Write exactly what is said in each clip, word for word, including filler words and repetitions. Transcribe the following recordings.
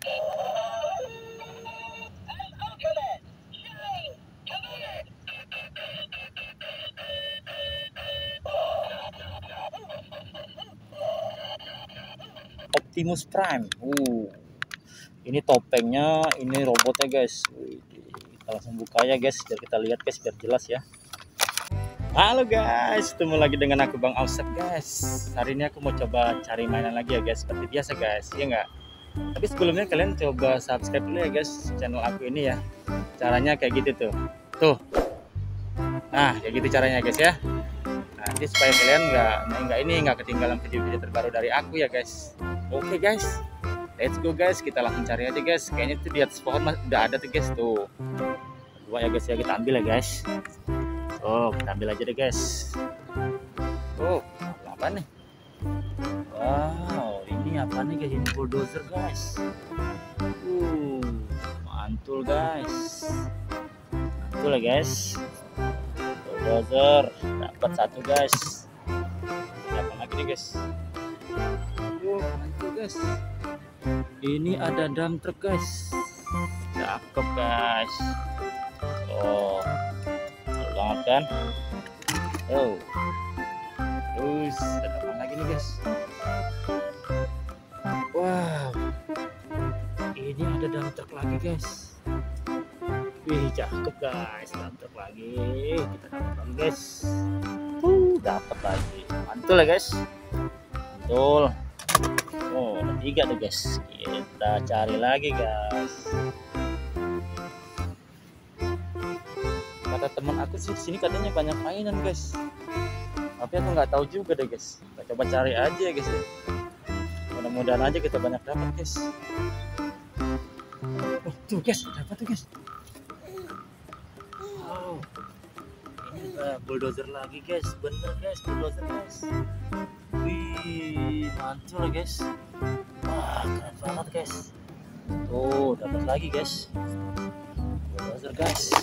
Optimus Prime. Uh, ini topengnya, ini robotnya guys. Wih, kita langsung buka ya guys, biar kita lihat guys, biar jelas ya. Halo guys, ketemu lagi dengan aku Bang Ausep guys. Hari ini aku mau coba cari mainan lagi ya guys, seperti biasa guys, ya enggak? Tapi sebelumnya kalian coba subscribe dulu ya guys channel aku ini ya. Caranya kayak gitu tuh. Tuh. Nah, kayak gitu caranya guys ya. Nanti supaya kalian nggak nggak ini nggak ketinggalan video-video terbaru dari aku ya guys. Oke guys, let's go guys, kita langsung cari aja guys. Kayaknya tuh di atas pohon udah ada tuh guys tuh. Dua ya guys ya, kita ambil ya guys. Oh, kita ambil aja deh guys. Oh, apa nih? Wow, ini apa nih guys? Ini bulldozer guys. Uh, mantul guys. Mantul ya guys. Bulldozer dapat satu guys. Dapat lagi nih guys. Uh, mantul guys. Ini ada dump truck guys. Cakep guys. Oh, banget kan? Oh, terus ada apa lagi nih guys? Wow, ini ada dump truck lagi guys. Wih, cakep guys, dump truck lagi. Kita dapat lagi guys. Uh, dapat lagi. Mantul ya guys. Mantul. Oh, ada tiga tuh guys. Kita cari lagi guys. Kata teman aku sih sini katanya banyak mainan guys, tapi aku nggak tahu juga deh guys. Kita coba cari aja ya guys ya. Mudah-mudahan aja kita banyak dapat guys. Oh tuh guys, dapat tuh guys. Wow, ini ada bulldozer lagi guys. Bener guys, bulldozer guys. Wih, mantul ya guys. Wah, keren banget guys. Tuh dapat lagi guys, bulldozer guys.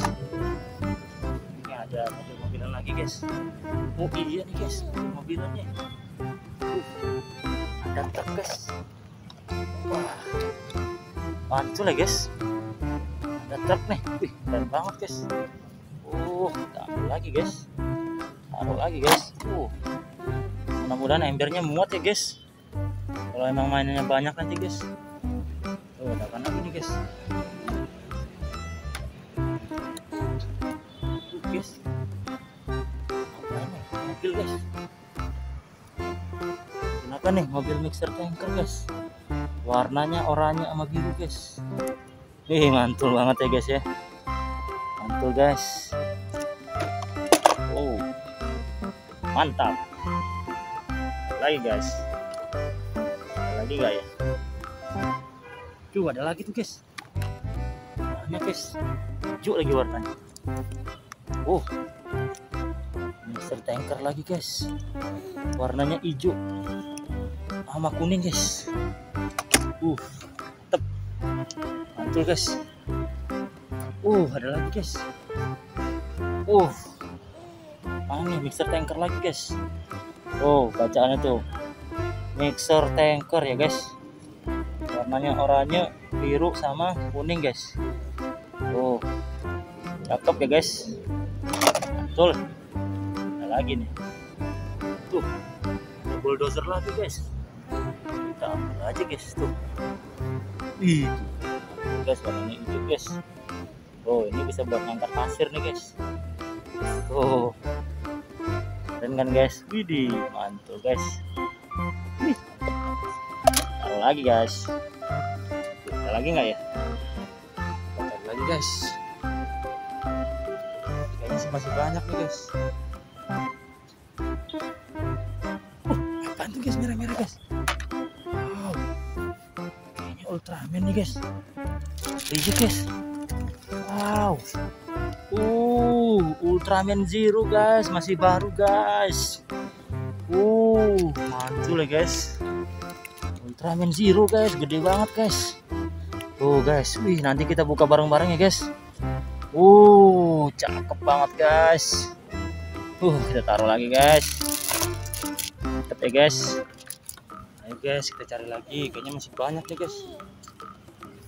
Ada mobil-mobilan lagi guys. Oh iya nih guys, mobilannya. Uh, ada truk guys. Wah, mantul ya guys. Ada truk nih. Wih, keren banget guys. Uh, kita ambil lagi guys. Taruh lagi guys. Uh, mudah-mudahan embernya muat ya guys. Kalau emang mainannya banyak nanti guys. Tuh, ada apa lagi nih guys? Guys, apa ini? Mobil guys. Kenapa nih mobil mixer tanker guys? Warnanya oranye sama biru guys. Ih, mantul banget ya guys ya. Mantul guys. Oh, mantap. Lagi guys. Ada lagi nggak ya? Tuh ada lagi tuh guys. Banyak guys. Hijau lagi warnanya. Oh, mixer tanker lagi guys. Warnanya hijau sama kuning guys. Uh, tep, mantul guys. Uh, ada lagi guys. Uh, mana mixer tanker lagi guys. Oh, bacaannya tuh mixer tanker ya guys. Warnanya oranye, biru sama kuning guys. Oh, cakep ya guys. Betul. Ada lagi nih. Tuh, ada bulldozer lagi guys. Kita ambil aja guys tuh. Ih, tuh guys, warnanya hijau guys. Oh, ini bisa buat ngangkat pasir nih guys. Tuh, keren kan guys. Widih, mantul guys. Wih, taruh lagi guys. Tuh, ada lagi nggak ya? Taruh lagi guys. Masih banyak nih guys. Oh, apaan tuh guys, merah-merah guys. Wow, kayaknya Ultraman nih guys. Lihat guys. Wow. Uh, Ultraman Zero guys, masih baru guys. Uh, mantul ya guys. Ultraman Zero guys, gede banget guys. Tuh guys, wih, nanti kita buka bareng-bareng ya guys. Uh, cakep banget guys. Uh, kita taruh lagi guys. Mantap ya guys. Ayo guys, kita cari lagi. Kayaknya masih banyak nih guys.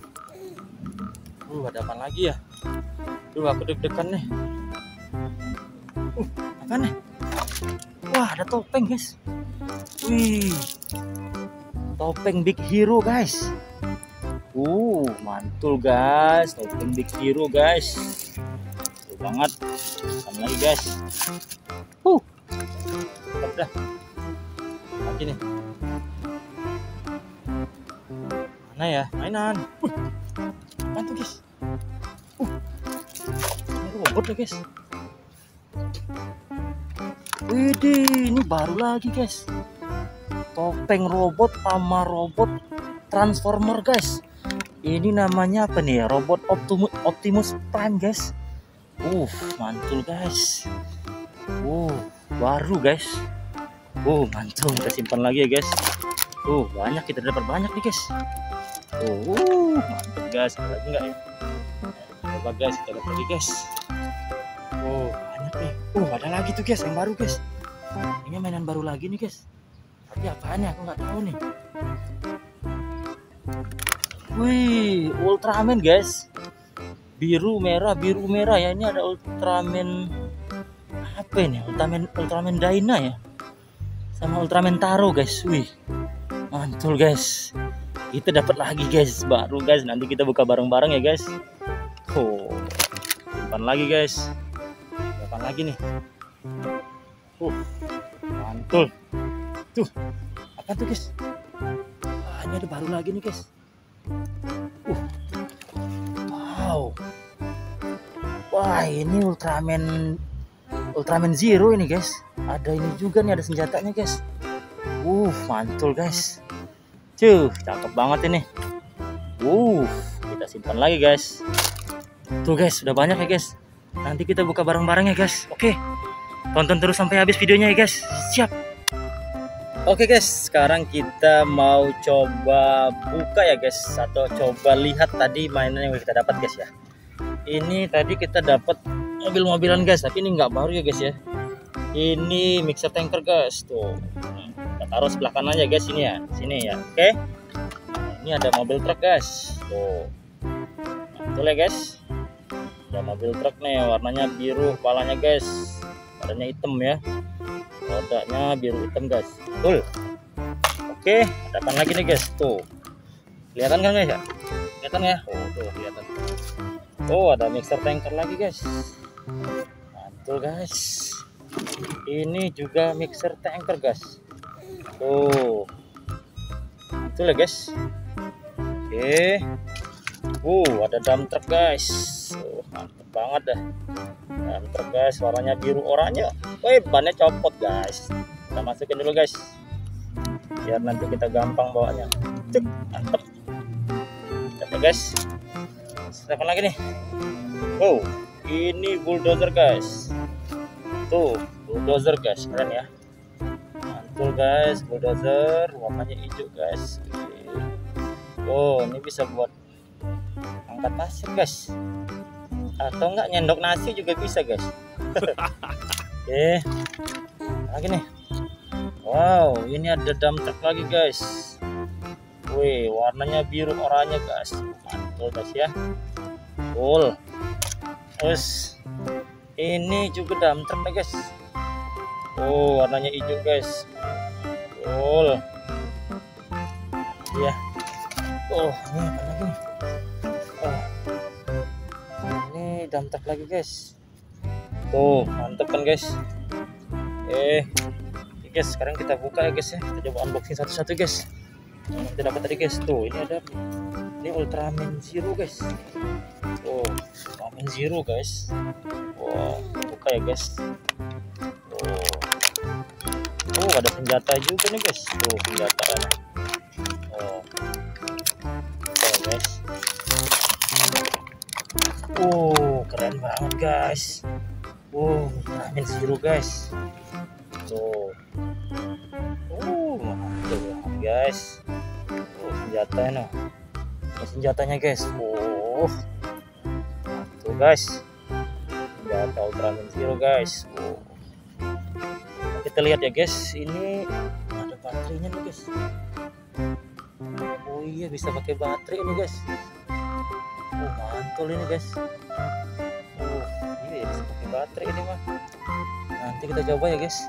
Uh, ada apa lagi ya? Duh, aku deg-degan nih. Uh, apa nih? Wah, ada topeng guys. Wih, topeng Big Hero guys. Uh, mantul guys, topeng Big Hero guys. Tuh banget. Sama lagi guys. Uh, udah. Lagi nih. Mana ya? Mainan. Uh, apa tuh guys? Uh, ini robot ya guys. Widih, ini baru lagi guys. Topeng robot sama robot transformer guys. Ini namanya apa nih ya? Robot Optimus, Optimus Prime guys. Uh, mantul guys. Uh, baru guys. Uh, mantul. Kita simpan lagi ya guys. Uh, banyak, kita dapat banyak nih guys. Uh, mantap guys. Ada lagi nggak ya? Coba guys, kita dapat lagi guys. Oh, banyak nih. Oh, ada lagi tuh guys, yang baru guys. Ini mainan baru lagi nih guys. Tapi apaan ya? Aku nggak tahu nih. Wih, Ultraman guys. Biru merah, biru merah ya. Ini ada Ultraman apa ini? Ultraman Ultraman Dyna ya. Sama Ultraman Taro guys. Wih, mantul guys. Kita dapat lagi guys, baru guys. Nanti kita buka bareng-bareng ya guys. Oh, simpan lagi guys. Simpan lagi nih. Uh, mantul. Tuh, apa tuh guys? Ah, ini ada baru lagi nih guys. Uh, wow. Wah, ini Ultraman Ultraman Zero ini guys. Ada ini juga nih, ada senjatanya guys. Uh, mantul guys. Cuh, cakep banget ini. Uh, kita simpan lagi guys. Tuh guys, udah banyak ya guys. Nanti kita buka bareng-bareng ya guys. Oke, tonton terus sampai habis videonya ya guys. Siap. Oke guys, sekarang kita mau coba buka ya guys, atau coba lihat tadi mainan yang kita dapat guys ya. Ini tadi kita dapat mobil-mobilan guys, tapi ini nggak baru ya guys ya. Ini mixer tanker guys, tuh. Kita taruh sebelah kanan aja guys, ini ya, sini ya. Oke. Nah, ini ada mobil truk guys, tuh. Betul ya guys. Ada mobil truk nih, warnanya biru, kepalanya guys, badannya hitam ya. Rodanya biru hitam guys. Betul. Oke, ada apa lagi nih guys? Tuh. Kelihatan kan guys ya? Kelihatan ya? Oh, tuh kelihatan. Oh, ada mixer tanker lagi guys. Mantul guys. Ini juga mixer tanker guys. Tuh. Betul ya guys. Oke. Uh, ada dump truck guys. Oh, mantep banget dah. Dump truck guys, warnanya biru oranye. Wih, bannya copot guys. Kita masukin dulu guys, biar nanti kita gampang bawanya. Cuk, mantep. Oke guys. Siapa lagi nih? Oh, ini bulldozer guys. Tuh, bulldozer guys, keren ya. Mantul guys, bulldozer, warnanya hijau guys. Oh, ini bisa buat angkat pasir guys, atau enggak nyendok nasi juga bisa guys. Oke, lagi nih. Wow, ini ada dump truck lagi guys. Wih, warnanya biru oranye guys. Mantul guys ya. Cool. Terus ini juga dump truck nih guys. Oh, warnanya hijau guys. Cool. Ya. Oh, ini apa lagi nih? Oh, ini dump truck lagi guys. Tuh, mantep kan guys. Eh, oke guys, sekarang kita buka ya guys ya. Kita coba unboxing satu-satu guys. Yang kita dapat tadi guys. Tuh, ini ada ini Ultraman Zero guys. Oh, Ultraman Zero guys. Wah, buka ya guys. Tuh. Oh, ada senjata juga nih guys. Tuh, senjatanya. Oh. Oke guys. Oh, keren banget guys. Wow, Ultraman Zero guys. Tuh. Oh, mantap guys. Oh, senjatanya. Oh, senjatanya guys. Oh. Tuh guys. Senjata Ultraman Zero guys. Oh. Kita lihat ya guys, ini ada baterainya nih guys. Oh iya, bisa pakai baterai ini guys. Oh, mantul ini guys. Oh iya, bisa pakai baterai ini mah. Nanti kita coba ya guys.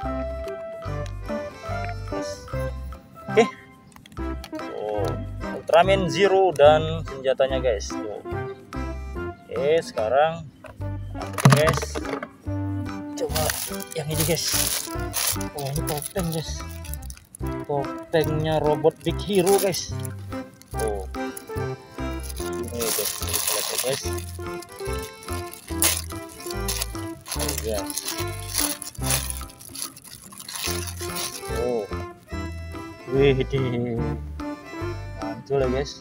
Guys. Oke. Oh, Ultraman Zero dan senjatanya guys. Tuh. Oke, sekarang oke guys. Coba yang ini guys. Oh, ini topeng guys. Topengnya robot Big Hero guys. Oh. Ini guys, kita lihat ya guys. Oh guys. Oh. Wih, mantul ya guys.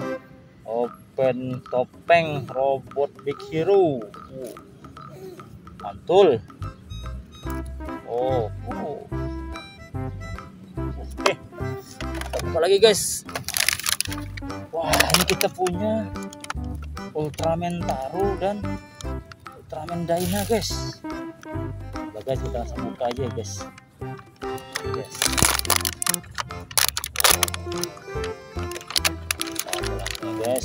Open topeng robot Big Hero. Uh. Mantul. Oh, uh. Oke. Kita buka lagi guys. Wah, ini kita punya Ultraman Taro dan Ultraman Dyna guys. Nah, guys, kita langsung buka aja ya guys. Yes. Nah, guys.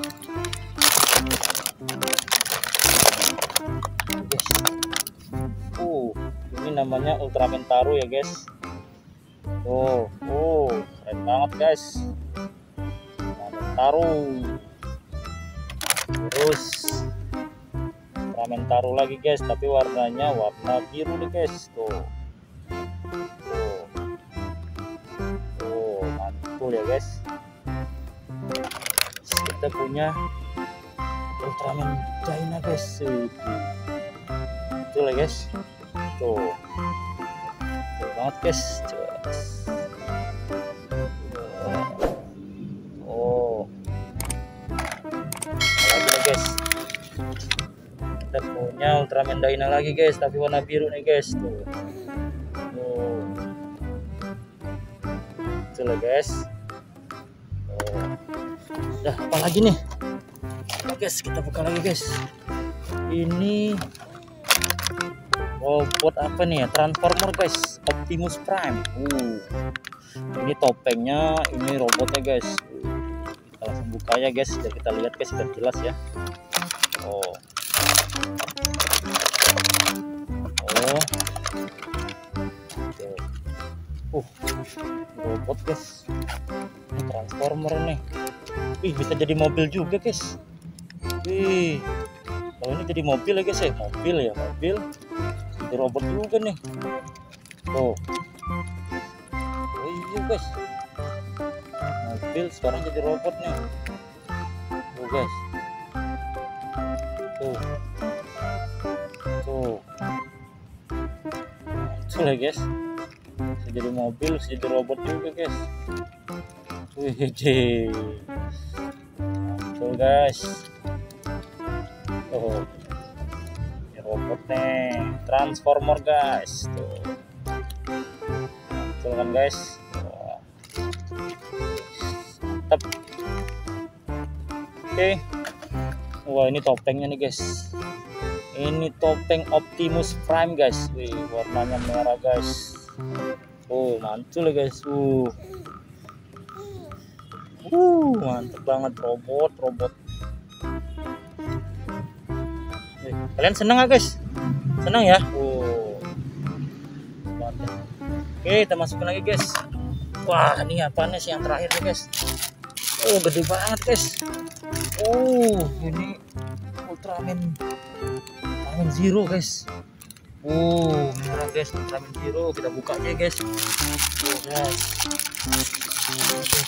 Guys. Uh, ini namanya Ultraman Taro ya guys. Oh, oh, keren banget guys. Ultraman Taro. Terus Ultraman Taro lagi guys, tapi warnanya warna biru nih guys. Tuh. Tuh. Tuh, mantul ya guys. Terus kita punya Ultraman Dyna guys. Betul ya guys. Tuh. Tuh banget guys. Oh. Lagi nih guys. Kita punya Ultraman Dyna lagi guys, tapi warna biru nih guys. Tuh. Tuh. Betul ya guys. Oh. Dah, apa lagi nih? Oke guys, kita buka lagi guys. Ini robot apa nih ya? Transformer guys, Optimus Prime. Uh, ini topengnya, ini robotnya guys. Uh, kita langsung buka ya guys, biar kita lihat guys, biar jelas ya. Oh, oh, uh, robot guys. Ini Transformer nih. Wih, bisa jadi mobil juga guys. Wih, kalau ini jadi mobil ya guys ya, mobil ya, mobil. Jadi robot juga nih. Tuh. Oh iya guys. Mobil sekarang jadi robot nih. Tuh guys. Tuh. Tuh. Tuh lah guys. Bisa jadi mobil, bisa jadi robot juga guys. Wih, tuh guys. Oh, ini robot nih, Transformer guys. Tuh, tuh kan guys. Wah. Mantap. Oke. Wah, ini topengnya nih guys. Ini topeng Optimus Prime guys. Wih, warnanya merah guys. Oh, mantul ya guys. Uh. Uh, mantep banget robot, robot. Kalian seneng gak guys? Seneng ya? Oh. Oke, kita masukin lagi guys. Wah, ini apanya sih yang terakhir nih guys? Oh, gede banget guys. Oh, ini Ultraman Ultraman Zero guys. Oh, merah guys, Ultraman Zero. Kita buka aja guys. Oh guys. Okay.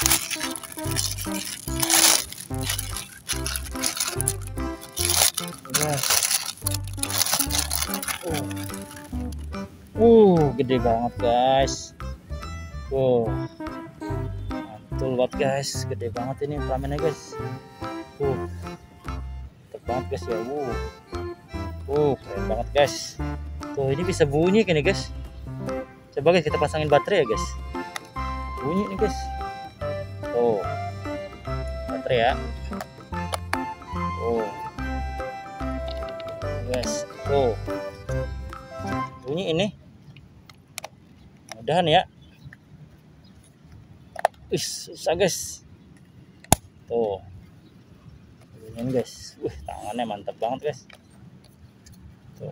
Guys. Oh. Uh, gede banget guys. Wow. Mantul banget guys, gede banget ini Ultraman-nya guys. Uh. Mantap banget guys ya. Uh. Uh, keren banget guys. Tuh, ini bisa bunyi kan nih guys. Coba guys kita pasangin baterai ya guys. Bunyi nih guys. Tuh. Baterai ya. Oh. Guys, tuh. Bunyi ini. Mudahan ya. Ih, susah guys. Tuh. Ini guys, wih tangannya mantap banget guys. Tuh.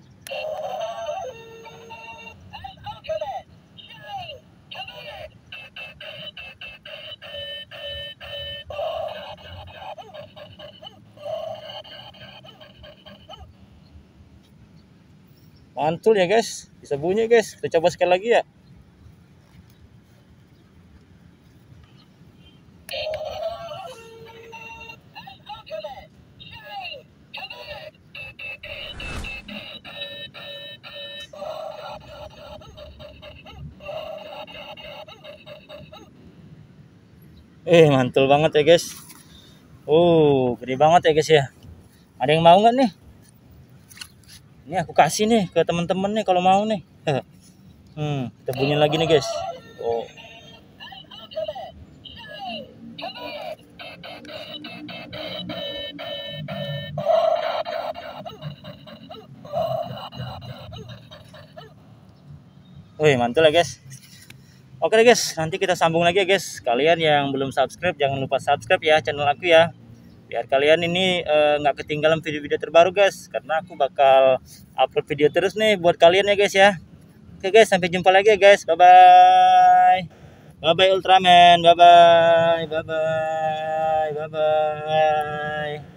Mantul ya guys, bisa bunyi guys. Kita coba sekali lagi ya. Eh mantul banget ya guys. Oh gede banget ya guys ya. Ada yang mau nggak nih? Ini aku kasih nih ke teman-teman nih kalau mau nih. Hmm, kita bunyiin lagi nih guys. Oh. Wih mantul ya guys. Oke deh guys, nanti kita sambung lagi ya guys. Kalian yang belum subscribe jangan lupa subscribe ya channel aku ya. Biar kalian ini nggak uh, ketinggalan video-video terbaru guys. Karena aku bakal upload video terus nih buat kalian ya guys ya. Oke guys, sampai jumpa lagi ya guys. Bye bye. Bye bye Ultraman. Bye bye. Bye bye. Bye bye.